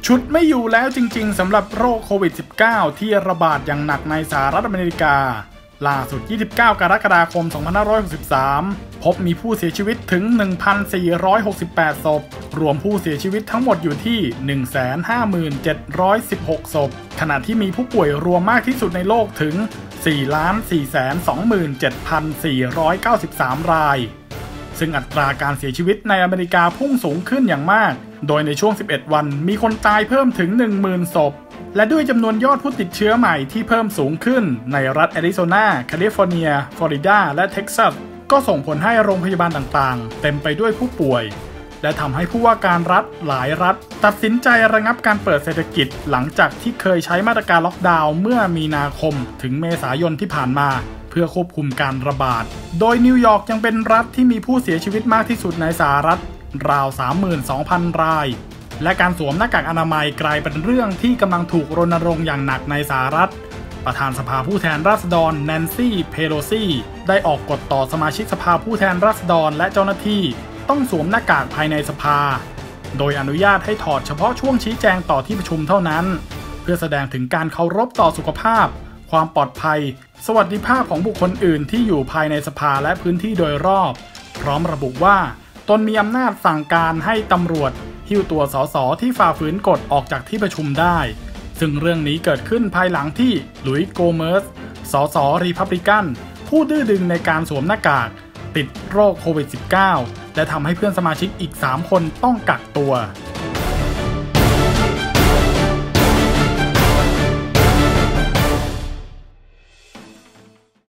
ชุดไม่อยู่แล้วจริงๆสำหรับโรคโควิด -19 ที่ระบาดอย่างหนักในสหรัฐอเมริกาล่าสุด29 กรกฎาคม 2563 พบมีผู้เสียชีวิตถึง 1,468 ศพรวมผู้เสียชีวิตทั้งหมดอยู่ที่ 157,716 ศพขณะที่มีผู้ป่วยรวมมากที่สุดในโลกถึง 4,427,493 รายซึ่งอัตราการเสียชีวิตในอเมริกาพุ่งสูงขึ้นอย่างมากโดยในช่วง 11 วันมีคนตายเพิ่มถึง 10,000 ศพและด้วยจำนวนยอดผู้ติดเชื้อใหม่ที่เพิ่มสูงขึ้นในรัฐแอริโซนาแคลิฟอร์เนียฟลอริดาและเท็กซัสก็ส่งผลให้โรงพยาบาลต่างๆเต็มไปด้วยผู้ป่วยและทำให้ผู้ว่าการรัฐหลายรัฐตัดสินใจระงับการเปิดเศรษฐกิจหลังจากที่เคยใช้มาตรการล็อกดาวน์เมื่อมีนาคมถึงเมษายนที่ผ่านมาเพื่อควบคุมการระบาดโดยนิวยอร์กยังเป็นรัฐที่มีผู้เสียชีวิตมากที่สุดในสหรัฐราว 32,000 รายและการสวมหน้ากากอนามัยกลายเป็นเรื่องที่กำลังถูกรณรงค์อย่างหนักในสหรัฐประธานสภาผู้แทนราษฎรแนนซี่เพโลซีได้ออกกฎต่อสมาชิกสภาผู้แทนราษฎรและเจ้าหน้าที่ต้องสวมหน้ากากภายในสภาโดยอนุญาตให้ถอดเฉพาะช่วงชี้แจงต่อที่ประชุมเท่านั้นเพื่อแสดงถึงการเคารพต่อสุขภาพความปลอดภัยสวัสดิภาพของบุคคลอื่นที่อยู่ภายในสภาและพื้นที่โดยรอบพร้อมระบุว่าตนมีอำนาจสั่งการให้ตำรวจหิ้วตัวสสที่ฝ่าฝืนกฎออกจากที่ประชุมได้ซึ่งเรื่องนี้เกิดขึ้นภายหลังที่หลุยส์โกเมร์สสสรีพับลิกันผู้ดื้อดึงในการสวมหน้ากากติดโรคโควิด -19 และทำให้เพื่อนสมาชิกอีก3 คนต้องกักตัว